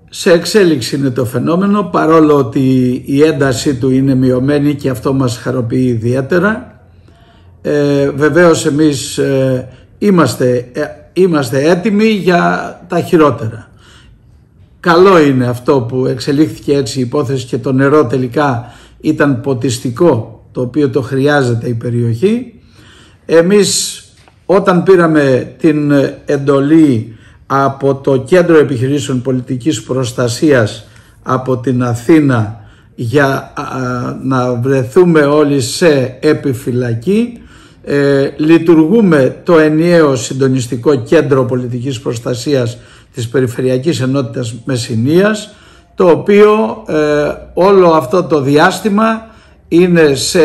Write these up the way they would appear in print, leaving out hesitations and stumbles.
Σε εξέλιξη είναι το φαινόμενο, παρόλο ότι η έντασή του είναι μειωμένη και αυτό μας χαροποιεί ιδιαίτερα. Βεβαίως εμείς είμαστε έτοιμοι για τα χειρότερα. Καλό είναι αυτό που εξελίχθηκε έτσι η υπόθεση και το νερό τελικά ήταν ποτιστικό, το οποίο το χρειάζεται η περιοχή. Εμείς όταν πήραμε την εντολή από το Κέντρο Επιχειρήσεων Πολιτικής Προστασίας από την Αθήνα για να βρεθούμε όλοι σε επιφυλακή, λειτουργούμε το ενιαίο συντονιστικό Κέντρο Πολιτικής Προστασίας της Περιφερειακής Ενότητας Μεσσηνίας, το οποίο όλο αυτό το διάστημα είναι σε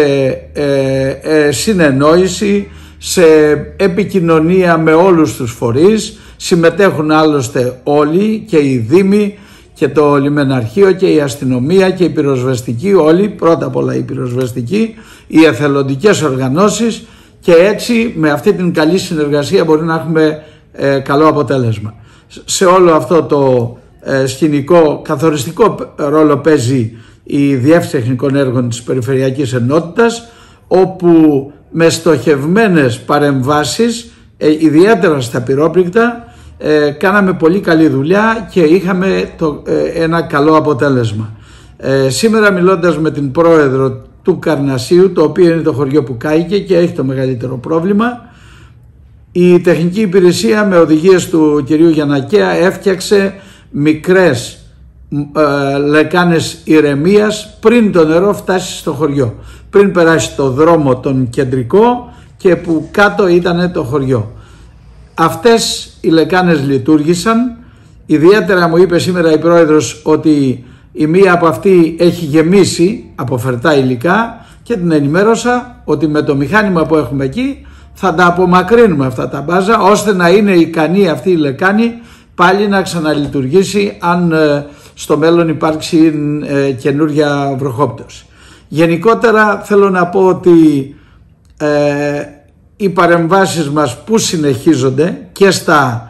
συνεννόηση, σε επικοινωνία με όλους τους φορείς. Συμμετέχουν άλλωστε όλοι, και οι δήμοι και το λιμεναρχείο και η αστυνομία και οι πυροσβεστικοί, όλοι, πρώτα απ' όλα οι πυροσβεστικοί, οι εθελοντικές οργανώσεις, και έτσι με αυτή την καλή συνεργασία μπορεί να έχουμε καλό αποτέλεσμα. Σε όλο αυτό το σκηνικό καθοριστικό ρόλο παίζει η Διεύθυνση Τεχνικών Έργων της Περιφερειακής Ενότητας, όπου με στοχευμένες παρεμβάσεις, ιδιαίτερα στα πυρόπληκτα, κάναμε πολύ καλή δουλειά και είχαμε ένα καλό αποτέλεσμα. Σήμερα, μιλώντας με την πρόεδρο του Καρνασίου, το οποίο είναι το χωριό που κάηκε και έχει το μεγαλύτερο πρόβλημα, η τεχνική υπηρεσία με οδηγίες του κυρίου Γιαννακέα έφτιαξε μικρές λεκάνες ηρεμίας πριν το νερό φτάσει στο χωριό, πριν περάσει το δρόμο τον κεντρικό και που κάτω ήταν το χωριό. Αυτές οι λεκάνες λειτουργήσαν. Ιδιαίτερα μου είπε σήμερα η πρόεδρος ότι η μία από αυτή έχει γεμίσει από φερτά υλικά και την ενημέρωσα ότι με το μηχάνημα που έχουμε εκεί θα τα απομακρύνουμε αυτά τα μπάζα, ώστε να είναι ικανή αυτή η λεκάνη πάλι να ξαναλειτουργήσει αν στο μέλλον υπάρξει καινούργια βροχόπτωση. Γενικότερα θέλω να πω ότι οι παρεμβάσεις μας που συνεχίζονται και στα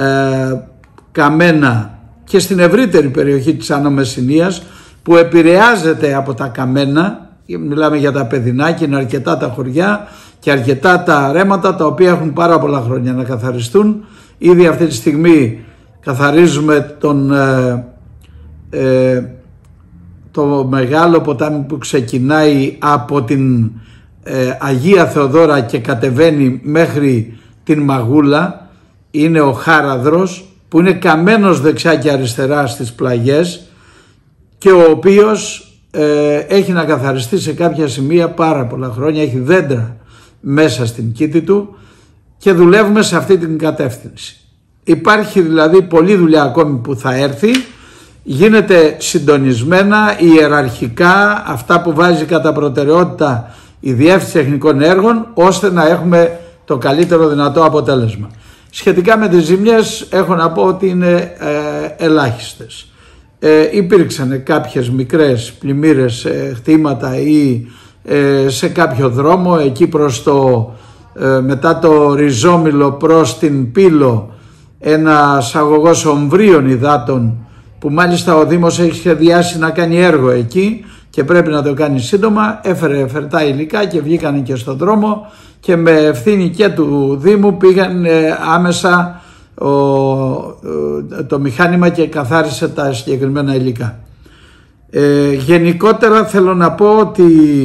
καμένα και στην ευρύτερη περιοχή της Άνω Μεσσηνίας, που επηρεάζεται από τα καμένα, μιλάμε για τα παιδινά και είναι αρκετά τα χωριά και αρκετά τα ρέματα τα οποία έχουν πάρα πολλά χρόνια να καθαριστούν. Ήδη αυτή τη στιγμή καθαρίζουμε το μεγάλο ποτάμι που ξεκινάει από την Αγία Θεοδόρα και κατεβαίνει μέχρι την Μαγούλα, είναι ο Χάραδρος, που είναι καμένος δεξιά και αριστερά στις πλαγιές και ο οποίος έχει να καθαριστεί σε κάποια σημεία πάρα πολλά χρόνια, έχει δέντρα μέσα στην κήτη του και δουλεύουμε σε αυτή την κατεύθυνση. Υπάρχει δηλαδή πολλή δουλειά ακόμη που θα έρθει, γίνεται συντονισμένα, ιεραρχικά, αυτά που βάζει κατά προτεραιότητα η Διεύθυνση Τεχνικών Έργων, ώστε να έχουμε το καλύτερο δυνατό αποτέλεσμα. Σχετικά με τις ζημιές έχω να πω ότι είναι ελάχιστες. Υπήρξαν κάποιες μικρές πλημμύρες, χτήματα ή σε κάποιο δρόμο εκεί προς μετά το Ριζόμυλο προς την Πύλο, ένας αγωγός ομβρίων υδάτων που μάλιστα ο Δήμος έχει σχεδιάσει να κάνει έργο εκεί και πρέπει να το κάνει σύντομα, έφερε φερτά υλικά και βγήκαν και στον δρόμο και με ευθύνη και του Δήμου πήγαν άμεσα το μηχάνημα και καθάρισε τα συγκεκριμένα υλικά. Γενικότερα θέλω να πω ότι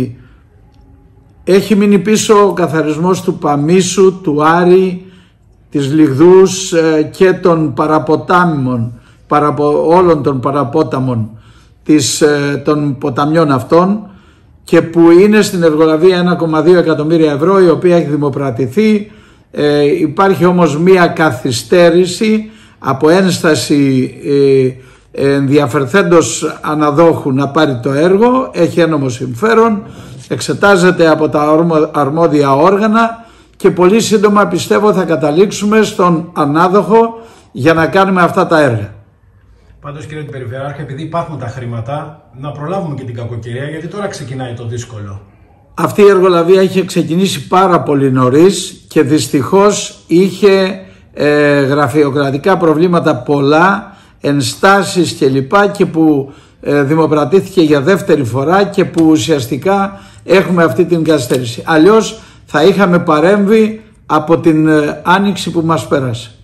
έχει μείνει πίσω ο καθαρισμός του Παμίσου, του Άρη, της Λιγδούς και των παραποτάμων, όλων των παραπόταμων των ποταμιών αυτών, και που είναι στην εργολαβία 1,2 εκατομμύρια ευρώ, η οποία έχει δημοπρατηθεί. Υπάρχει όμως μία καθυστέρηση από ένσταση ενδιαφερθέντος αναδόχου να πάρει το έργο, έχει ένομο συμφέρον, εξετάζεται από τα αρμόδια όργανα και πολύ σύντομα πιστεύω θα καταλήξουμε στον ανάδοχο για να κάνουμε αυτά τα έργα. Πάντως, κύριε Περιφερειάρχα, επειδή υπάρχουν τα χρήματα, να προλάβουμε και την κακοκαιρία, γιατί τώρα ξεκινάει το δύσκολο. Αυτή η εργολαβία είχε ξεκινήσει πάρα πολύ νωρίς και δυστυχώς είχε γραφειοκρατικά προβλήματα πολλά, ενστάσεις κλπ. Και που δημοπρατήθηκε για δεύτερη φορά και που ουσιαστικά έχουμε αυτή την καθυστέρηση. Αλλιώς θα είχαμε παρέμβει από την άνοιξη που μας πέρασε.